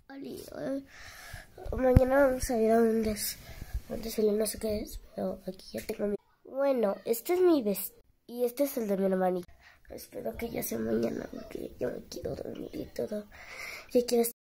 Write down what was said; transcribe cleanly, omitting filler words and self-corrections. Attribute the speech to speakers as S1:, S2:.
S1: Ali, mañana vamos a ir a un desfile, no sé qué es, pero aquí ya tengo mi... Bueno, este es mi vestido y este es el de mi hermanita. Espero que ya sea mañana porque yo me quiero dormir y todo. Ya quiero